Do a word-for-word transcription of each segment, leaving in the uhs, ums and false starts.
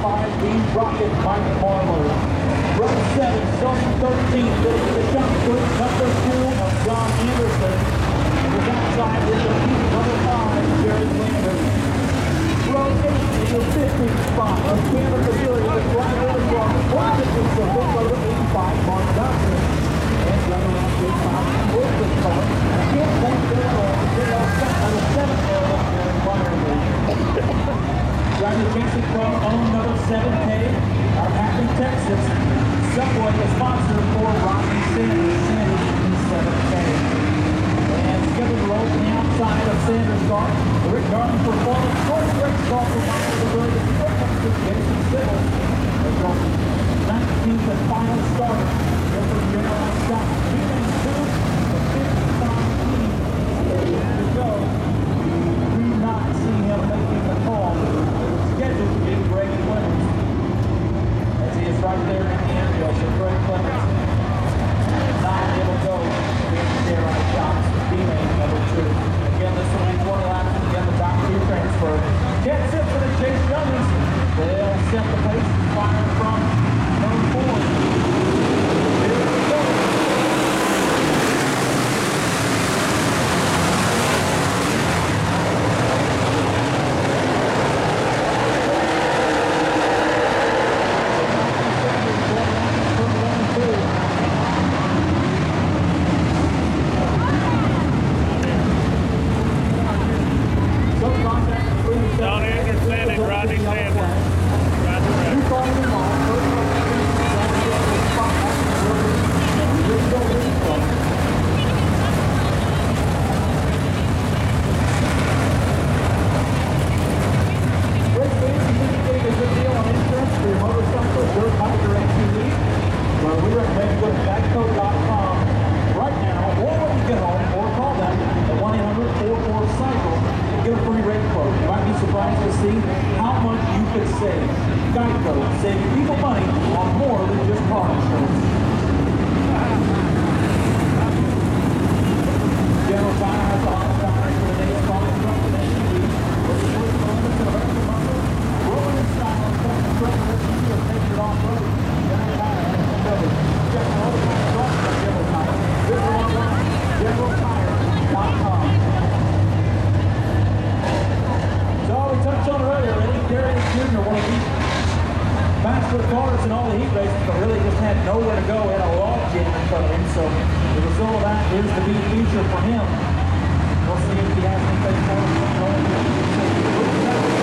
five, the Rocket Mike Marler. Row seven, starting thirteenth, getting the jump group, number two of John Anderson. Was outside with the heat number five, Jared Landers. Row eight is the fifteenth spot of Cameron Cordelia, the driver of the block. Washington, the big motor eighty-five, Mark Johnson. And running around the top, Wilson car. Can't thank their own, they are set on the seventh area of their environment. Driver Jason Crow, own number seven K, out of Hackney, Texas. Subway, the sponsor for Rocky Sanders, Sanders in seven K. And scheduled to roll from the outside of Sanders' car. The Rick Garland performance, fourth race car for Michael DeBerg, the fourth comes to Jason Simmel. The nineteenth and final starter. Here for General Scott, two and two, the fifty-five team. There you go. Do not see him making the call. Scheduled to be Greg Clemens. As he is right there in the ambulance, so Greg Clemens not able to go against Darren Shots, teammate number two. Again, this will be twenty laps, and again, the top two transfer. Ken Simpson and Chase Cummings, they'll set the pace, fire from number four. Here we go. Don Anderson and Rodney Sanders. Saving people money on more than just car insurance. General Tire has the hot tires for the day's car in front of the S U V. With the first moment to the rest of the muscle, rolling in style, from the front of the S U V or taking it off road. General Tire has the covered. Check the other one across from General Tire. This is online, general tire dot com. So we touched on earlier, Eddie Darius Junior, one of these faster cars in all the heat races, but really just had nowhere to go, had a log jam in front of him, so the result of that is to be the future for him. We'll see if he has anything for him.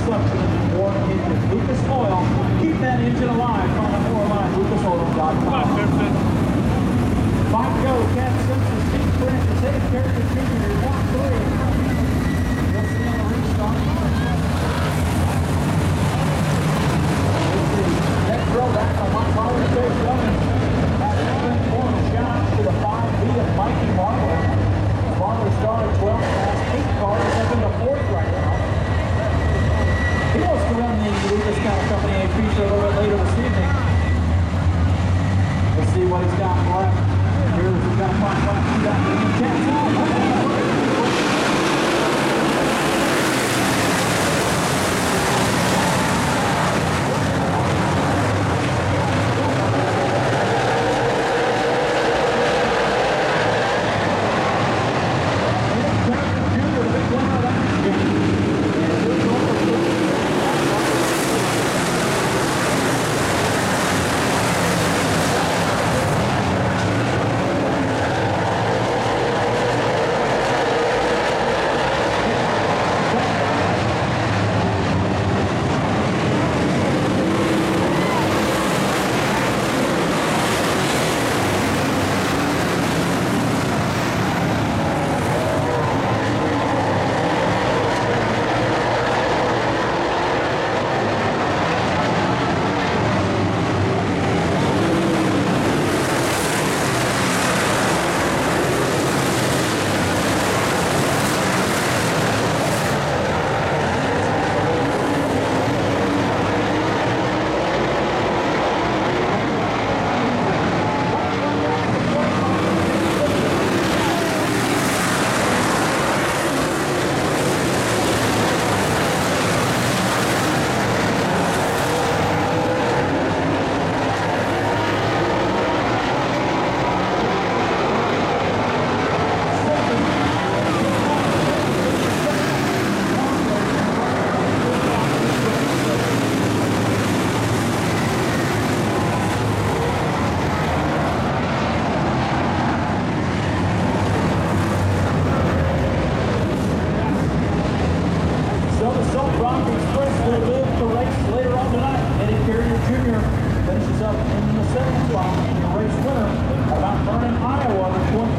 suction and warm engine. Lucas Oil. Keep that engine alive. Find out more about lucas oil dot com. Five to go. Cat Simpson, Steve Francis, Eddie Carrier Junior Walk three. You'll see on the restart. Let's see. Next row back on my power stage running. At Frank Moore, shout out to the five B of Mikey Marler. Marler started twelve past eight cars, up into fourth right now. He wants to run the Lucas County Company A feature a little bit later this evening. Let's see what he's got left. Here's we've got to find what he's got in the chance. Finishes up in the second slot, the race winner, about Vernon, Iowa, the twenty.